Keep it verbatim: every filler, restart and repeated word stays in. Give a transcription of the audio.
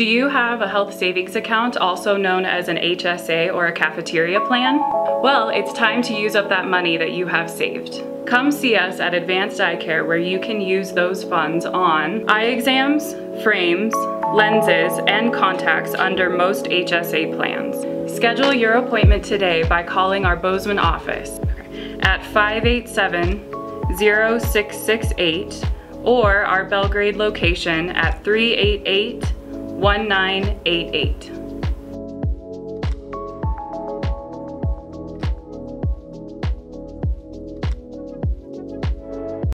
Do you have a health savings account, also known as an H S A or a cafeteria plan? Well, it's time to use up that money that you have saved. Come see us at Advanced Eye Care, where you can use those funds on eye exams, frames, lenses, and contacts under most H S A plans. Schedule your appointment today by calling our Bozeman office at five eight seven, zero six six eight or our Belgrade location at three eight eight, one nine eight eight.